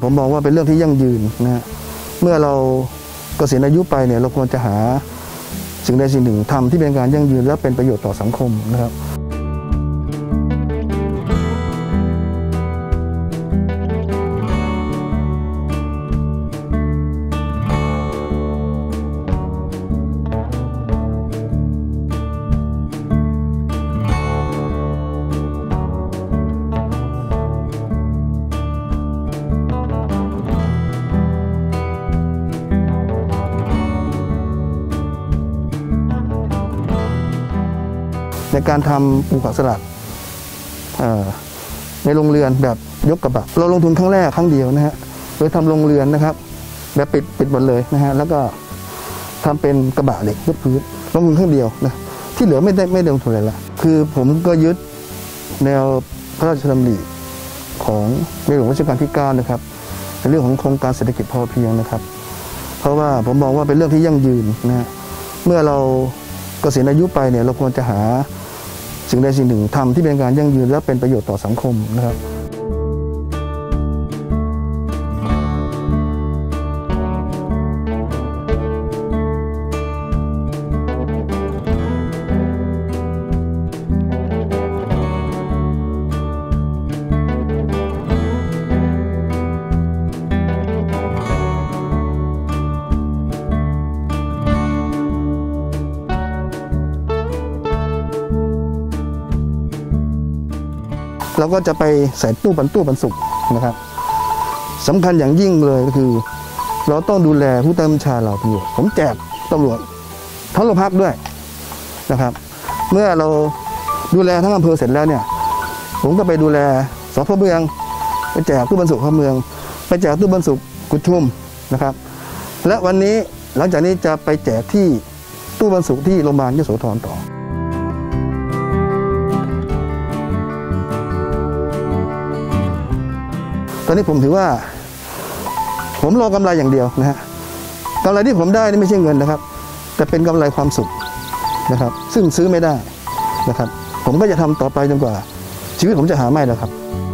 ผมมองว่าเป็นเรื่องที่ยั่งยืนนะเมื่อเราเกษียณอายุไปเนี่ยเราควรจะหาสิ่งใดสิ่งหนึ่งทำที่เป็นการยั่งยืนและเป็นประโยชน์ต่อสังคมนะครับในการทำปลูกผักสลัดในโรงเรือนแบบยกกระบะเราลงทุนครั้งแรกครั้งเดียวนะฮะโดยทำโรงเรือนนะครับแบบปิดหมดเลยนะฮะแล้วก็ทำเป็นกระบะเหล็กยกพื้นลงทุนครั้งเดียวนะที่เหลือไม่ได้ลงทุนอะไรละคือผมก็ยึดแนวพระราชดำริของในหลวงรัชกาลที่9นะครับในเรื่องของโครงการเศรษฐกิจพอเพียงนะครับเพราะว่าผมมองว่าเป็นเรื่องที่ยั่งยืนนะเมื่อเราเกษียณอายุไปเนี่ยเราควรจะหาสิ่งใดสิ่งหนึ่งทำที่เป็นการยั่งยืนและเป็นประโยชน์ต่อสังคมนะครับเราก็จะไปใส่ตู้บรรจุนะครับสำคัญอย่างยิ่งเลยก็คือเราต้องดูแลผู้ใต้บัญชาเราตำรวจผมแจกตำรวจทั้งโรงพักด้วยนะครับเมื่อเราดูแลทั้งอำเภอเสร็จแล้วเนี่ยผมก็ไปดูแลสพ.เมืองไปแจกตู้บรรจุเข้าเมืองไปแจกตู้บรรจุกุดชุมนะครับและวันนี้หลังจากนี้จะไปแจกที่ตู้บรรจุที่โรงพยาบาลยโสธรต่อตอนนี้ผมถือว่าผมรอกำไรอย่างเดียวนะฮะกำไรที่ผมได้นี่ไม่ใช่เงินนะครับแต่เป็นกำไรความสุขนะครับซึ่งซื้อไม่ได้นะครับผมก็จะทำต่อไปจนกว่าชีวิตผมจะหาไม่แล้วครับ